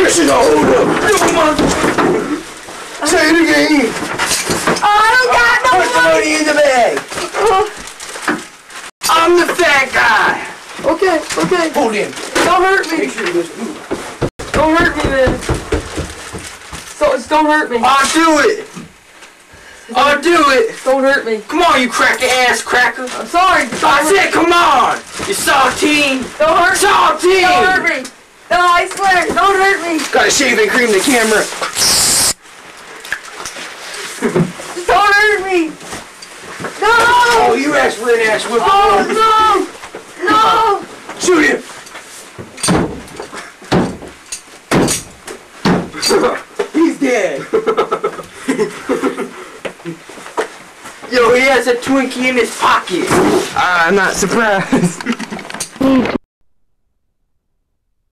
This is a holdup. Say it again. Oh, I don't got no Put the money in the bag. I'm the fat guy. Okay. Hold him. Don't hurt me. Make sure he goes. Don't hurt me, man. Don't hurt me. I'll do it. I'll do it. Don't hurt me. Come on, you cracker ass cracker. I'm sorry. I said, come on. You saltine. Don't hurt me. Saltine. Don't hurt me. No, I swear. Don't hurt me. Gotta shave and cream the camera. Don't hurt me. No. Oh, you asked for an ass whipping. Oh, no. Shoot him. He's dead. Yo, he has a Twinkie in his pocket. I'm not surprised.